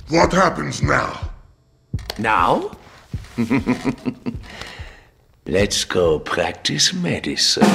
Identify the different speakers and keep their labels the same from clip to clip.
Speaker 1: What happens now?
Speaker 2: Now? Let's go practice medicine.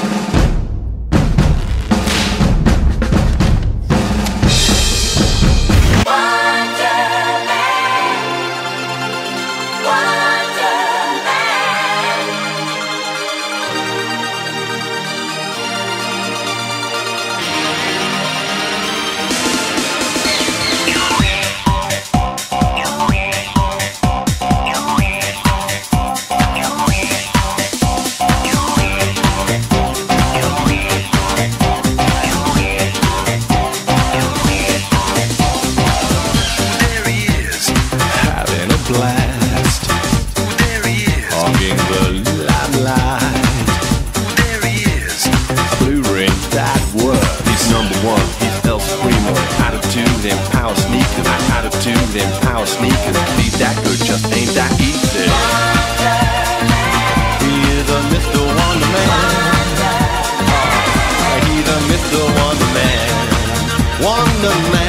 Speaker 3: Blast. There he is. Hogging the limelight. There he is. A blue ring, that word. He's number one. He's El Supremo. Attitude and power sneakers. Attitude and power sneakers. Be that good just ain't that easy. He is a Mr. Wonder Man. He's a Mr. Wonder Man. Wonder Man.